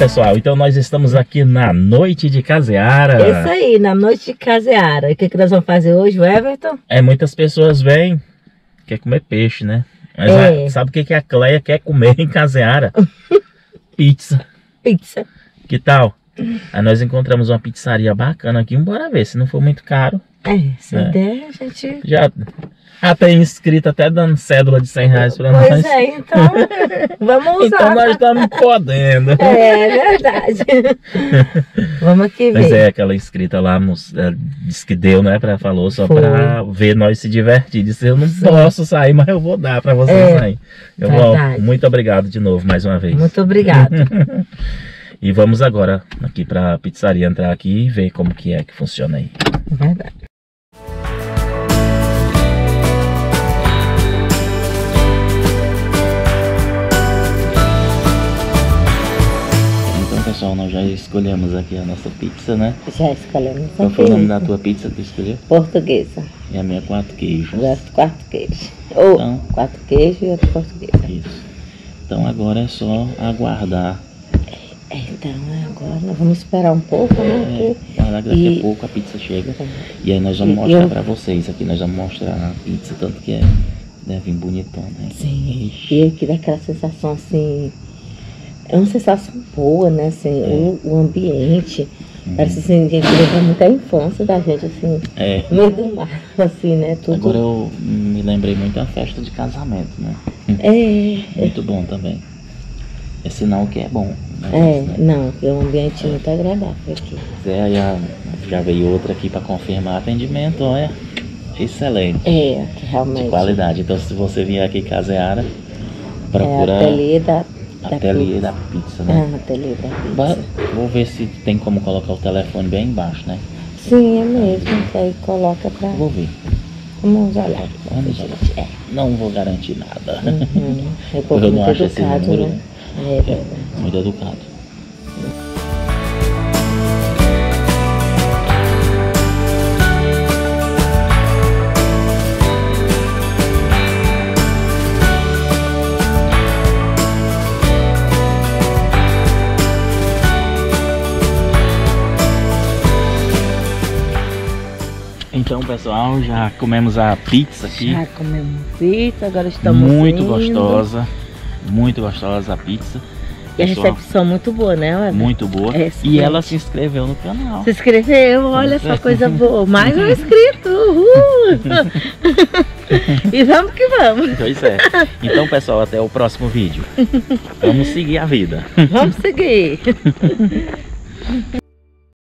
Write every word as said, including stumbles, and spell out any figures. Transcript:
pessoal, então nós estamos aqui na noite de Caseara. Isso aí, na noite de Caseara. O que, que nós vamos fazer hoje, Everton? É, muitas pessoas vêm, quer comer peixe, né? Mas É. a, sabe o que, que a Cleia quer comer em Caseara? Pizza. Pizza. Que tal? Aí nós encontramos uma pizzaria bacana aqui, bora ver, se não for muito caro. É, se É. der, a gente... Já, já tem inscrito até dando cédula de cem reais pra Pois nós. é, então vamos usar. Então nós estamos podendo. É verdade. Vamos aqui ver. Mas é, aquela inscrita lá nos, é, disse que deu, né? Pra, falou só Foi. pra ver nós se divertir. Disse, eu não Sim. posso sair, mas eu vou dar pra vocês É, sair. Eu verdade. vou, muito obrigado de novo, mais uma vez. Muito obrigado. E vamos agora aqui pra pizzaria entrar aqui e ver como que é que funciona aí. Verdade. Então, pessoal, nós já escolhemos aqui a nossa pizza, né? Já escolhemos Qual aqui. foi o nome da tua pizza que tu escolheu? Portuguesa. E a minha quatro queijos. Gosto de quatro queijos. Ou Então, quatro queijos e outro portuguesa. isso. Então agora é só aguardar. É, então, agora nós vamos esperar um pouco, né? É, aguardar que daqui E- a pouco a pizza chega. E aí nós vamos E mostrar eu- pra vocês aqui. Nós vamos mostrar a pizza, tanto que é, deve vir bonitona, né? Sim, e aqui dá aquela sensação assim, é uma sensação boa, né, assim, o, o ambiente, Uhum. parece assim, a gente lembra muito a infância da gente, assim, É. no meio do mar, assim, né, tudo. Agora eu me lembrei muito da festa de casamento, né? É, Muito bom também. É sinal que é bom. Né? é, Né? não, é um ambiente muito agradável aqui. Zé, já, já veio outra aqui pra confirmar atendimento, olha, excelente. É, aqui realmente. De qualidade. Então se você vier aqui em Caseara, É procura ateliê da, da ateliê pizza. da pizza, né? Ah, ateliê da Vai- pizza. Vou ver se tem como colocar o telefone bem embaixo, né? Sim, é mesmo, que aí coloca pra, Vou ver. vamos olhar, Vamos gente, é. Não vou garantir nada. Uhum. É um povo Eu não muito acho esse educado, número né? É verdade. muito educado. Então, pessoal, já comemos a pizza aqui. Já comemos pizza, agora estamos Muito indo. gostosa. Muito gostosa a pizza. E a Pessoal, recepção muito boa, né, Weber? muito boa. É, E excelente. ela se inscreveu no canal. Se inscreveu, olha só coisa boa. Mais um inscrito, uhul! E vamos que vamos. Pois é. Então, pessoal, até o próximo vídeo. Vamos seguir a vida. Vamos seguir.